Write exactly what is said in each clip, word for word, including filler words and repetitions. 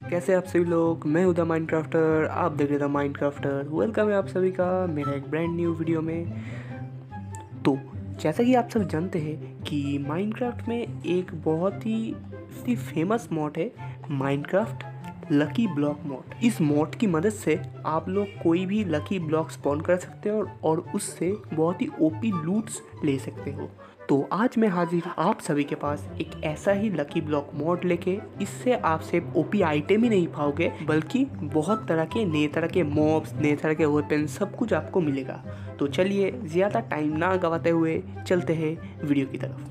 कैसे आप सभी लोग। मैं हूं द माइनक्राफ्टर, आप देख रहे द माइनक्राफ्टर। वेलकम है आप सभी का मेरा एक ब्रांड न्यू वीडियो में। तो जैसा कि आप सब जानते हैं कि माइनक्राफ्ट में एक बहुत ही फेमस मॉड है माइनक्राफ्ट लकी ब्लॉक मॉड। इस मॉड की मदद से आप लोग कोई भी लकी ब्लॉक स्पॉन कर सकते हो और उससे बहुत ही ओपी लूट्स ले सकते हो। तो आज मैं हाजिर आप सभी के पास एक ऐसा ही लकी ब्लॉक मॉड लेके। इससे आप सिर्फ ओपी आइटम ही नहीं पाओगे बल्कि बहुत तरह के नए तरह के मॉब्स, नए तरह के वेपन, सब कुछ आपको मिलेगा। तो चलिए ज़्यादा टाइम ना गवाते हुए चलते हैं वीडियो की तरफ।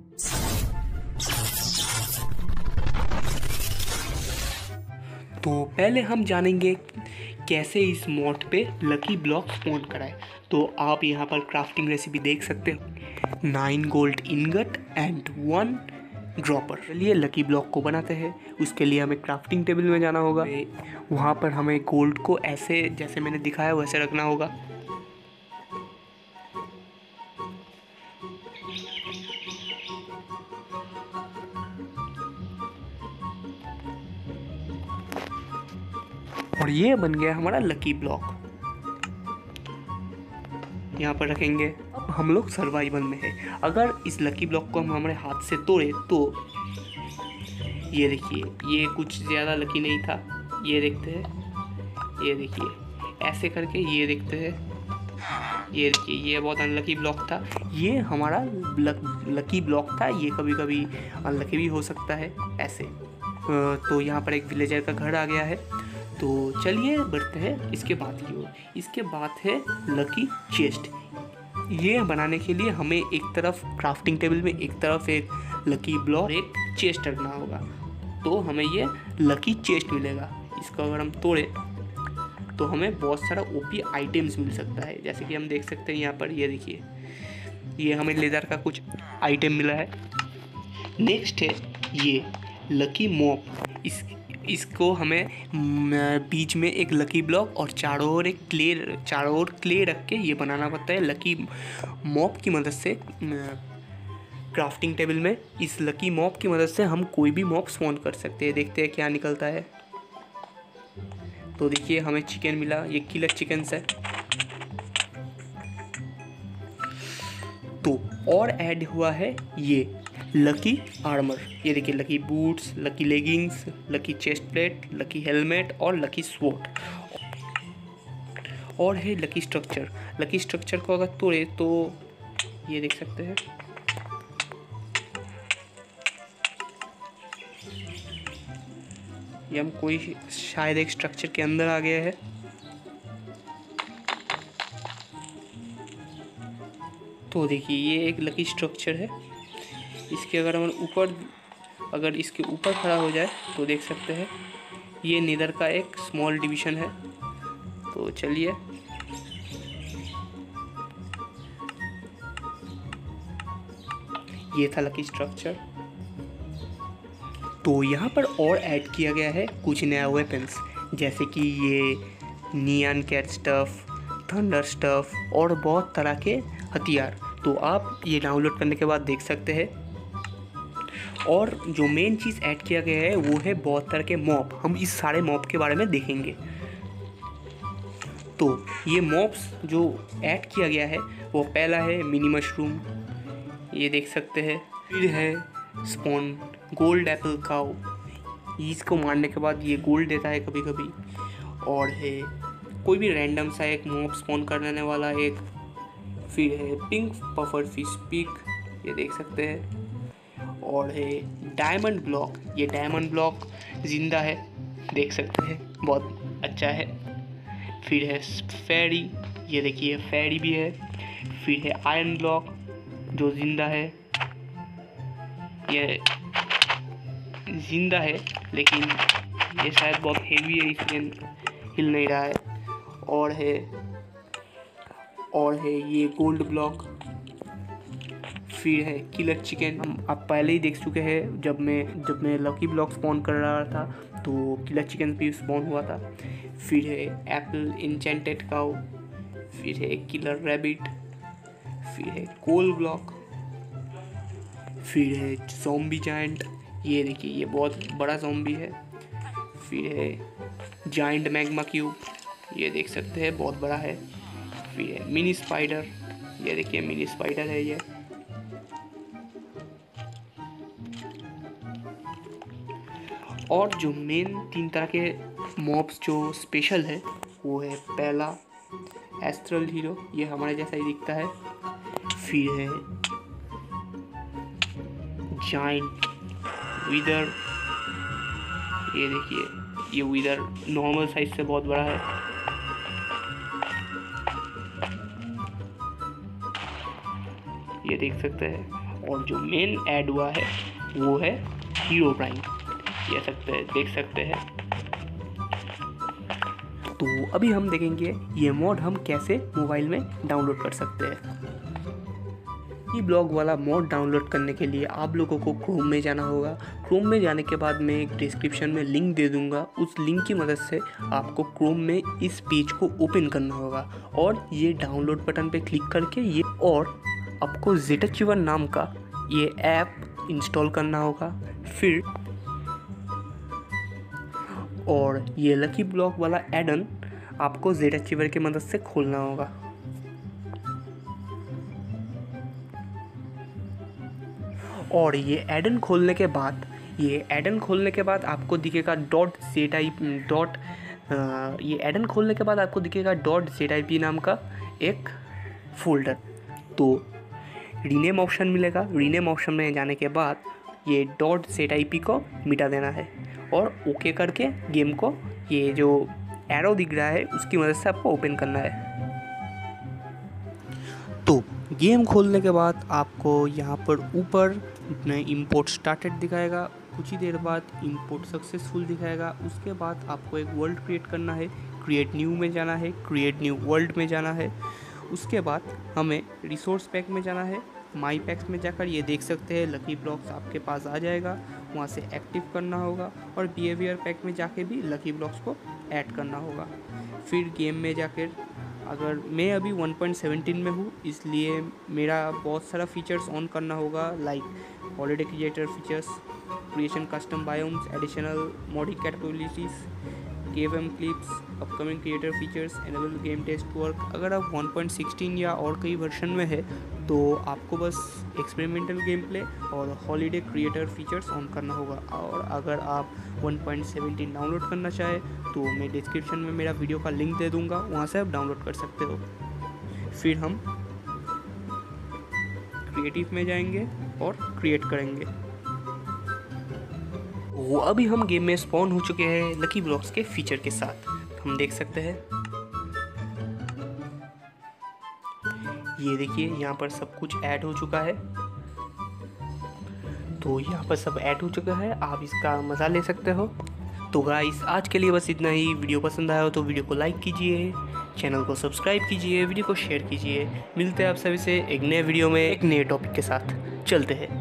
तो पहले हम जानेंगे कैसे इस मॉड पे लकी ब्लॉक स्पॉन कराए। तो आप यहाँ पर क्राफ्टिंग रेसिपी देख सकते हो। Nine gold ingot and one dropper. चलिए लकी ब्लॉक को बनाते हैं। उसके लिए हमें क्राफ्टिंग टेबल में जाना होगा। वहाँ पर हमें गोल्ड को ऐसे जैसे मैंने दिखाया वैसे रखना होगा। और ये बन गया हमारा लकी ब्लॉक। यहाँ पर रखेंगे। अब हम लोग सर्वाइवल में है। अगर इस लकी ब्लॉक को हम हमारे हाथ से तोड़े तो ये देखिए, ये कुछ ज़्यादा लकी नहीं था। ये देखते हैं, ये देखिए ऐसे करके, ये देखते हैं, ये देखिए ये बहुत अनलकी ब्लॉक था। ये हमारा लक, लकी ब्लॉक था। ये कभी कभी अनलकी भी हो सकता है ऐसे। तो यहाँ पर एक विलेजर का घर आ गया है। तो चलिए बढ़ते हैं इसके बाद की ओर। इसके बाद है लकी चेस्ट। ये बनाने के लिए हमें एक तरफ क्राफ्टिंग टेबल में एक तरफ एक लकी ब्लॉक, एक चेस्ट रखना होगा। तो हमें ये लकी चेस्ट मिलेगा। इसको अगर हम तोड़े तो हमें बहुत सारा ओपी आइटम्स मिल सकता है। जैसे कि हम देख सकते हैं यहाँ पर, ये देखिए ये हमें लेदर का कुछ आइटम मिला है। नेक्स्ट है ये लकी मॉप। इस इसको हमें बीच में एक लकी ब्लॉक और चारों ओर एक क्ले चारों ओर क्ले रख के ये बनाना पड़ता है। लकी मॉप की मदद से क्राफ्टिंग टेबल में इस लकी मॉप की मदद से हम कोई भी मॉप स्पॉन कर सकते हैं। देखते हैं क्या निकलता है। तो देखिए हमें चिकन मिला, ये किलर चिकन है। तो और ऐड हुआ है ये लकी आर्मर। ये देखिए lucky boots, lucky leggings, lucky chest plate, lucky helmet और लकी स्वॉर्ड। और है लकी स्ट्रक्चर। लकी स्ट्रक्चर को अगर तोड़े तो ये देख सकते हैं, ये हम कोई शायद एक स्ट्रक्चर के अंदर आ गया है। तो देखिए ये एक लकी स्ट्रक्चर है। इसके अगर हम ऊपर अगर इसके ऊपर खड़ा हो जाए तो देख सकते हैं ये नीदर का एक स्मॉल डिवीजन है। तो चलिए ये था लकी स्ट्रक्चर। तो यहाँ पर और ऐड किया गया है कुछ नया वेपन्स, जैसे कि ये neon cat staff, thunder staff और बहुत तरह के हथियार। तो आप ये डाउनलोड करने के बाद देख सकते हैं। और जो मेन चीज़ ऐड किया गया है वो है बहुत तरह के मॉब। हम इस सारे मॉब के बारे में देखेंगे। तो ये मॉब्स जो ऐड किया गया है वो पहला है मिनी मशरूम, ये देख सकते हैं। फिर है स्पॉन गोल्ड एप्पल काउ, इसको मारने के बाद ये गोल्ड देता है कभी कभी। और है कोई भी रैंडम सा एक मॉब स्पॉन करने वाला एक। फिर है पिंक पफर फिश पिक, ये देख सकते हैं। और है डायमंड ब्लॉक। ये डायमंड ब्लॉक जिंदा है, देख सकते हैं, बहुत अच्छा है। फिर है फेरी, ये देखिए फेरी भी है। फिर है आयरन ब्लॉक जो जिंदा है, ये जिंदा है लेकिन ये शायद बहुत हेवी है इसलिए हिल नहीं रहा है। और है और है ये गोल्ड ब्लॉक। फिर है किलर चिकन, हम आप पहले ही देख चुके हैं। जब मैं जब मैं लकी ब्लॉक स्पॉन कर रहा था तो किलर चिकन भी स्पॉन हुआ था। फिर है एप्पल इंचेंटेड काउ। फिर है किलर रैबिट। फिर है कोल ब्लॉक। फिर है ज़ॉम्बी जायंट, ये देखिए ये बहुत बड़ा ज़ॉम्बी है। फिर है जाइंट मैग्मा क्यूब, ये देख सकते हैं बहुत बड़ा है। फिर है मिनी स्पाइडर, ये देखिए मिनी स्पाइडर है ये। और जो मेन तीन तरह के मॉब्स जो स्पेशल है वो है पहला एस्ट्रल हीरो, ये हमारे जैसा ही दिखता है। फिर है जाइंट विदर, ये देखिए ये विदर नॉर्मल साइज से बहुत बड़ा है। ये देख सकते हैं। और जो मेन ऐड हुआ है वो है हीरो प्राइम, ये सकते हैं देख सकते हैं। तो अभी हम देखेंगे ये मॉड हम कैसे मोबाइल में डाउनलोड कर सकते हैं। ये ब्लॉग वाला मॉड डाउनलोड करने के लिए आप लोगों को क्रोम में जाना होगा। क्रोम में जाने के बाद मैं एक डिस्क्रिप्शन में लिंक दे दूंगा, उस लिंक की मदद से आपको क्रोम में इस पेज को ओपन करना होगा और ये डाउनलोड बटन पे क्लिक करके ये और आपको जेड अचीवर नाम का ये ऐप इंस्टॉल करना होगा। फिर और ये लकी ब्लॉक वाला एडन आपको जेड अचीवर की मदद से खोलना होगा। और ये एडन खोलने के बाद ये एडन खोलने के बाद आपको दिखेगा डॉट जेड आई डॉट ये एडन खोलने के बाद आपको दिखेगा डॉट जेड आई पी नाम का एक फोल्डर। तो रीनेम ऑप्शन मिलेगा, रीनेम ऑप्शन में जाने के बाद ये डॉट जेड आई पी को मिटा देना है और ओके करके गेम को ये जो एरो दिख रहा है उसकी मदद से आपको ओपन करना है। तो गेम खोलने के बाद आपको यहाँ पर ऊपर इंपोर्ट स्टार्टेड दिखाएगा, कुछ ही देर बाद इंपोर्ट सक्सेसफुल दिखाएगा। उसके बाद आपको एक वर्ल्ड क्रिएट करना है, क्रिएट न्यू में जाना है, क्रिएट न्यू वर्ल्ड में जाना है। उसके बाद हमें रिसोर्स पैक में जाना है, माई पैक्स में जाकर ये देख सकते हैं लकी ब्लॉक्स आपके पास आ जाएगा, वहाँ से एक्टिव करना होगा और बिहेवियर पैक में जाके भी लकी ब्लॉक्स को ऐड करना होगा। फिर गेम में जाकर अगर मैं अभी वन पॉइंट सेवनटीन में हूँ इसलिए मेरा बहुत सारा फीचर्स ऑन करना होगा, like holiday creator features, creation custom biomes, additional modding capabilities, caves and cliffs, upcoming creator features, enable game test work. अगर आप वन पॉइंट सिक्सटीन या और कई वर्जन में है तो आपको बस एक्सपेरिमेंटल गेम प्ले और हॉलीडे क्रिएटर फीचर्स ऑन करना होगा। और अगर आप वन पॉइंट सेवनटीन डाउनलोड करना चाहे तो मैं डिस्क्रिप्शन में मेरा वीडियो का लिंक दे दूंगा, वहाँ से आप डाउनलोड कर सकते हो। फिर हम क्रिएटिव में जाएंगे और क्रिएट करेंगे। वो अभी हम गेम में स्पॉन हो चुके हैं लकी ब्लॉक्स के फीचर के साथ, हम देख सकते हैं। ये देखिए यहाँ पर सब कुछ ऐड हो चुका है, तो यहाँ पर सब ऐड हो चुका है, आप इसका मज़ा ले सकते हो। तो गाइस आज के लिए बस इतना ही। वीडियो पसंद आया हो तो वीडियो को लाइक कीजिए, चैनल को सब्सक्राइब कीजिए, वीडियो को शेयर कीजिए। मिलते हैं आप सभी से एक नए वीडियो में एक नए टॉपिक के साथ। चलते हैं।